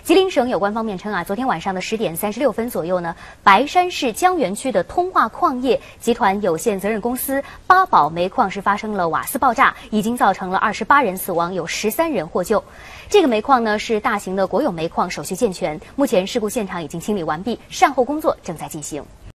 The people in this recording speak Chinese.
吉林省有关方面称昨天晚上的10点36分左右呢，白山市江源区的通化矿业集团有限责任公司八宝煤矿是发生了瓦斯爆炸，已经造成了28人死亡，有13人获救。这个煤矿呢是大型的国有煤矿，手续健全，目前事故现场已经清理完毕，善后工作正在进行。